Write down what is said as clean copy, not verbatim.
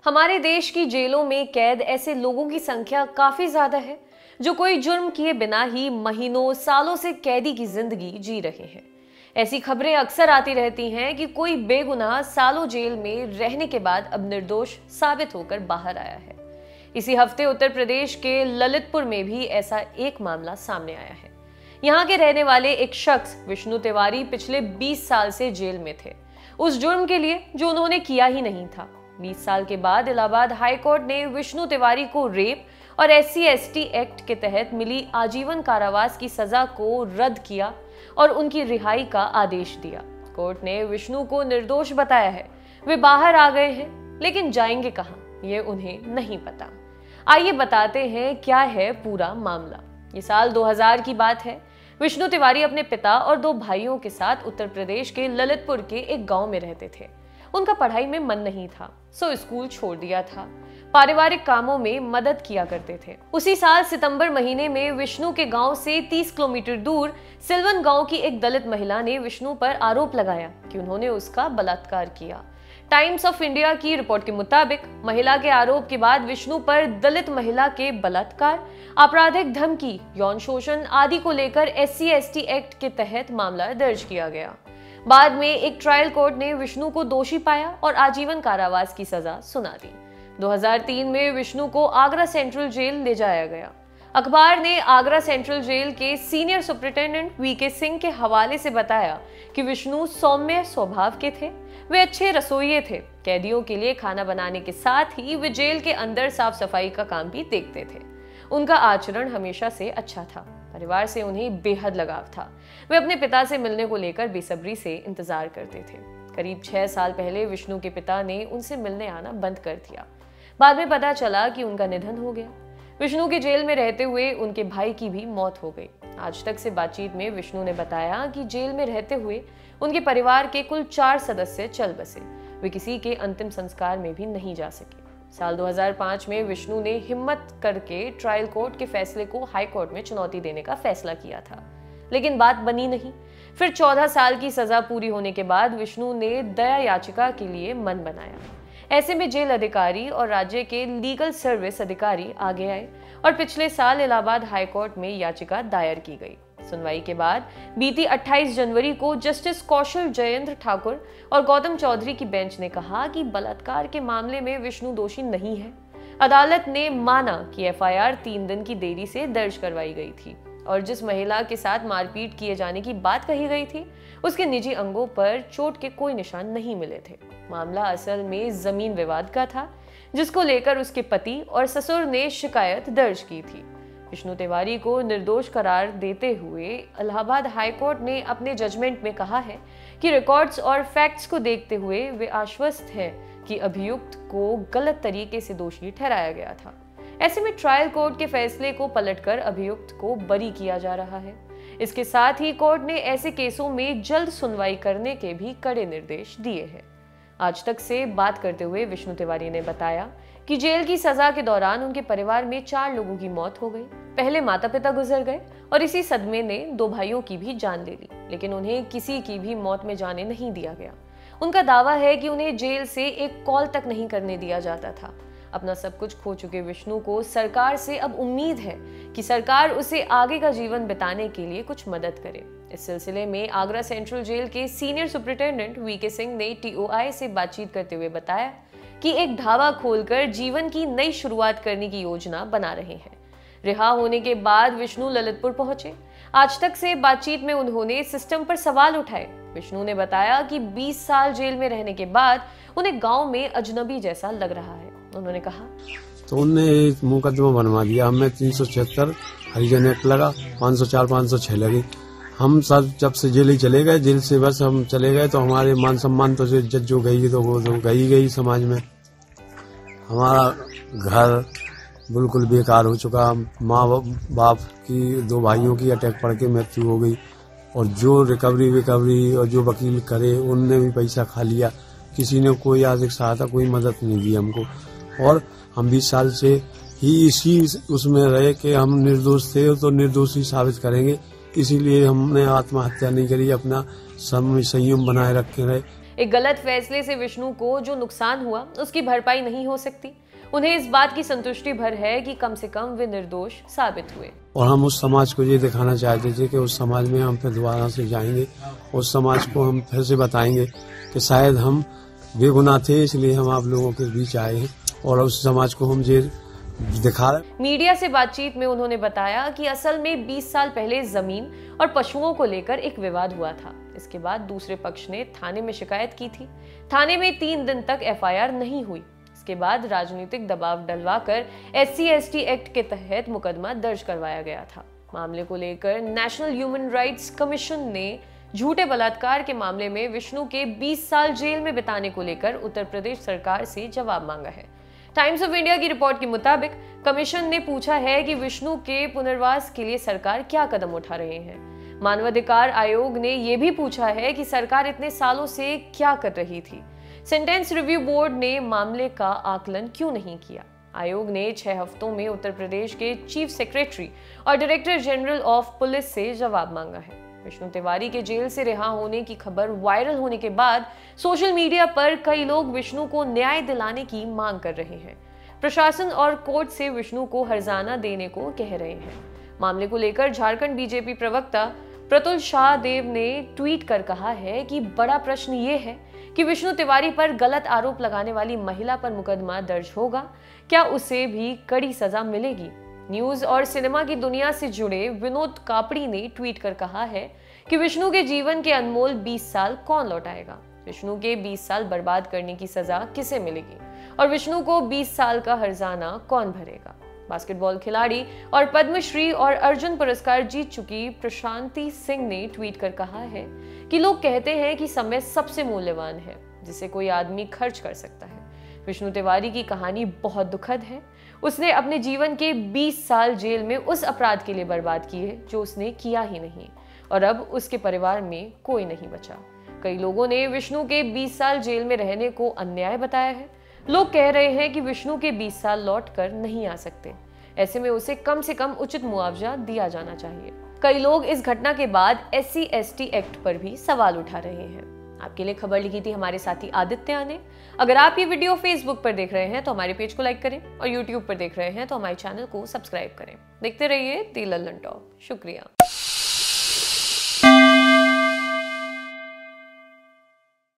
हमारे देश की जेलों में कैद ऐसे लोगों की संख्या काफी ज्यादा है जो कोई जुर्म किए बिना ही महीनों सालों से कैदी की जिंदगी जी रहे हैं। ऐसी खबरें अक्सर आती रहती हैं कि कोई बेगुनाह सालों जेल में रहने के बाद अब निर्दोष साबित होकर बाहर आया है। इसी हफ्ते उत्तर प्रदेश के ललितपुर में भी ऐसा एक मामला सामने आया है। यहाँ के रहने वाले एक शख्स विष्णु तिवारी पिछले 20 साल से जेल में थे, उस जुर्म के लिए जो उन्होंने किया ही नहीं था। 20 साल के बाद इलाहाबाद हाई कोर्ट ने विष्णु तिवारी को रेप और SC/ST एक्ट के तहत मिली आजीवन कारावास की सजा को रद्द किया और उनकी रिहाई का आदेश दिया। कोर्ट ने विष्णु को निर्दोष बताया है। वे बाहर आ गए हैं, लेकिन जाएंगे कहां, ये उन्हें नहीं पता। आइए बताते हैं क्या है पूरा मामला। ये साल 2000 की बात है। विष्णु तिवारी अपने पिता और 2 भाइयों के साथ उत्तर प्रदेश के ललितपुर के एक गांव में रहते थे। उनका पढ़ाई में मन नहीं था, सो स्कूल छोड़ दिया था। पारिवारिक कामों में मदद किया करते थे। उसी साल सितंबर महीने में विष्णु के गांव से 30 किलोमीटर दूर सिलवन गांव की एक दलित महिला ने विष्णु पर आरोप लगाया कि उन्होंने उसका बलात्कार किया। टाइम्स ऑफ इंडिया की रिपोर्ट के मुताबिक महिला के आरोप के बाद विष्णु पर दलित महिला के बलात्कार, आपराधिक धमकी, यौन शोषण आदि को लेकर SC/ST एक्ट के तहत मामला दर्ज किया गया। बाद में एक ट्रायल कोर्ट ने विष्णु को दोषी पाया और आजीवन कारावास की सजा सुना दी। 2003 में विष्णु को आगरा सेंट्रल जेल ले जाया गया। अखबार ने आगरा सेंट्रल जेल के सीनियर सुपरिटेंडेंट VK सिंह के हवाले से बताया कि विष्णु सौम्य स्वभाव के थे। वे अच्छे रसोइये थे। कैदियों के लिए खाना बनाने के साथ ही वे जेल के अंदर साफ सफाई का काम भी देखते थे। उनका आचरण हमेशा से अच्छा था। परिवार से उन्हें बेहद लगाव था। वे अपने पिता से मिलने को लेकर बेसब्री से इंतजार करते थे। करीब 6 साल पहले विष्णु के पिता ने उनसे मिलने आना बंद कर दिया। बाद में पता चला कि उनका निधन हो गया। विष्णु के जेल में रहते हुए उनके भाई की भी मौत हो गई। आज तक से बातचीत में विष्णु ने बताया कि जेल में रहते हुए उनके परिवार के कुल 4 सदस्य चल बसे। वे किसी के अंतिम संस्कार में भी नहीं जा सके। साल 2005 में विष्णु ने हिम्मत करके ट्रायल कोर्ट के फैसले को हाई कोर्ट में चुनौती देने का फैसला किया था, लेकिन बात बनी नहीं। फिर 14 साल की सजा पूरी होने के बाद विष्णु ने दया याचिका के लिए मन बनाया। ऐसे में जेल अधिकारी और राज्य के लीगल सर्विस अधिकारी आगे आए और पिछले साल इलाहाबाद हाई कोर्ट में याचिका दायर की गई। सुनवाई के बाद बीती 28 जनवरी को जस्टिस कौशल जयेंद्र ठाकुर और गौतम चौधरी की बेंच ने कहा कि बलात्कार के मामले में विष्णु दोषी नहीं है। अदालत ने माना कि FIR 3 दिन की देरी से दर्ज करवाई गई थी और जिस महिला के साथ मारपीट किए जाने की बात कही गई थी उसके निजी अंगों पर चोट के कोई निशान नहीं मिले थे। मामला असल में जमीन विवाद का था, जिसको लेकर उसके पति और ससुर ने शिकायत दर्ज की थी। विष्णु तिवारी को निर्दोष करार देते हुए इलाहाबाद हाई कोर्ट ने अपने जजमेंट में कहा है कि रिकॉर्ड्स और फैक्ट्स को देखते हुए वे आश्वस्त हैं कि अभियुक्त को गलत तरीके से दोषी ठहराया गया था। ऐसे में ट्रायल कोर्ट के फैसले को पलटकर अभियुक्त को बरी किया जा रहा है। इसके साथ ही कोर्ट ने ऐसे केसों में जल्द सुनवाई करने के भी कड़े निर्देश दिए हैं। आज तक से बात करते हुए विष्णु तिवारी ने बताया कि जेल की सजा के दौरान उनके परिवार में 4 लोगों की मौत हो गई। पहले माता पिता गुजर गए और इसी सदमे ने 2 भाइयों की भी जान ले ली, लेकिन उन्हें किसी की भी मौत में जाने नहीं दिया गया। उनका दावा है कि उन्हें जेल से एक कॉल तक नहीं करने दिया जाता था। अपना सब कुछ खो चुके विष्णु को सरकार से अब उम्मीद है कि सरकार उसे आगे का जीवन बिताने के लिए कुछ मदद करे। इस सिलसिले में आगरा सेंट्रल जेल के सीनियर सुपरिटेंडेंट VK सिंह ने TOI से बातचीत करते हुए बताया कि एक ढाबा खोलकर जीवन की नई शुरुआत करने की योजना बना रहे हैं। रिहा होने के बाद विष्णु ललितपुर पहुंचे। आज तक से बातचीत में उन्होंने सिस्टम पर सवाल उठाए। विष्णु ने बताया कि 20 साल जेल में रहने के बाद उन्हें गांव में अजनबी जैसा लग रहा है। उन्होंने कहा तो उनने एक मुकदमा बनवा दिया। हमें 376 हरिजन एक्ट लगा, 504 506 लगी। हम सब जब से जेल ही चले गए, जेल से बस हम चले गए तो हमारे मान सम्मान तो इज्जत जो गई तो वो तो गई समाज में। हमारा घर बिल्कुल बेकार हो चुका। माँ बाप की 2 भाइयों की अटैक पड़ के मृत्यु हो गई और जो रिकवरी और जो वकील करे उनने भी पैसा खा लिया। किसी ने कोई आर्थिक सहायता, कोई मदद नहीं दी हमको और हम 20 साल से ही इसी उसमें रहे कि हम निर्दोष थे तो निर्दोषी साबित करेंगे। इसीलिए हमने आत्महत्या नहीं करी, अपना संयम बनाए रखे रहे। एक गलत फैसले से विष्णु को जो नुकसान हुआ उसकी भरपाई नहीं हो सकती। उन्हें इस बात की संतुष्टि भर है कि कम से कम वे निर्दोष साबित हुए। और हम उस समाज को ये दिखाना चाहते थे कि उस समाज में हम फिर दोबारा से जाएंगे, उस समाज को हम फिर से बताएंगे कि शायद हम बेगुनाह थे, इसलिए हम आप लोगों के बीच आए हैं और उस समाज को हम ये दिखा रहे। मीडिया से बातचीत में उन्होंने बताया कि असल में 20 साल पहले जमीन और पशुओं को लेकर एक विवाद हुआ था। इसके बाद दूसरे पक्ष ने थाने में शिकायत की थी। थाने में 3 दिन तक एफआईआर नहीं हुई। इसके बाद राजनीतिक दबाव डलवाकर SC/ST एक्ट के तहत मुकदमा दर्ज करवाया गया था। मामले को लेकर नेशनल ह्यूमन राइट्स कमीशन ने झूठे बलात्कार के मामले में विष्णु के 20 साल जेल में बिताने को लेकर उत्तर प्रदेश सरकार से जवाब मांगा है। टाइम्स ऑफ इंडिया की रिपोर्ट के मुताबिक कमीशन ने पूछा है कि विष्णु के पुनर्वास के लिए सरकार क्या कदम उठा रहे हैं। मानवाधिकार आयोग ने यह भी पूछा है कि सरकार इतने सालों से क्या कर रही थी। सेंटेंस रिव्यू बोर्ड ने मामले का आकलन क्यों नहीं किया। आयोग ने 6 हफ्तों में उत्तर प्रदेश के चीफ सेक्रेटरी और डायरेक्टर जनरल ऑफ पुलिस से जवाब मांगा है। विष्णु तिवारी के जेल से रिहा होने की खबर वायरल होने के बाद सोशल मीडिया पर कई लोग विष्णु को न्याय दिलाने की मांग कर रहे हैं। प्रशासन और कोर्ट से विष्णु को हर्जाना देने को कह रहे हैं। मामले को लेकर झारखंड बीजेपी प्रवक्ता प्रतुल शाहदेव ने ट्वीट कर कहा है कि बड़ा प्रश्न ये है कि विष्णु तिवारी पर गलत आरोप लगाने वाली महिला पर मुकदमा दर्ज होगा, क्या उसे भी कड़ी सजा मिलेगी। न्यूज और सिनेमा की दुनिया से जुड़े विनोद कापड़ी ने ट्वीट कर कहा है कि विष्णु के जीवन के अनमोल 20 साल कौन लौटाएगा। विष्णु के 20 साल बर्बाद करने की सजा किसे मिलेगी और विष्णु को 20 साल का हर्जाना कौन भरेगा। बास्केटबॉल खिलाड़ी और पद्मश्री और अर्जुन पुरस्कार जीत चुकी प्रशांति सिंह ने ट्वीट कर कहा है कि लोग कहते हैं कि समय सबसे मूल्यवान है जिसे कोई आदमी खर्च कर सकता है। विष्णु तिवारी की कहानी बहुत दुखद है। उसने अपने जीवन के 20 साल जेल में उस अपराध के लिए बर्बाद किए जो उसने किया ही नहीं और अब उसके परिवार में कोई नहीं बचा। कई लोगों ने विष्णु के 20 साल जेल में रहने को अन्याय बताया है। लोग कह रहे हैं कि विष्णु के 20 साल लौट कर नहीं आ सकते। ऐसे में उसे कम से कम उचित मुआवजा दिया जाना चाहिए। कई लोग इस घटना के बाद SC/ST एक्ट पर भी सवाल उठा रहे हैं। आपके लिए खबर लिखी थी हमारे साथी आदित्य ने। अगर आप ये वीडियो फेसबुक पर देख रहे हैं तो हमारे पेज को लाइक करें और यूट्यूब पर देख रहे हैं तो हमारे चैनल को सब्सक्राइब करें। देखते रहिए दी लल्लन टॉप। शुक्रिया।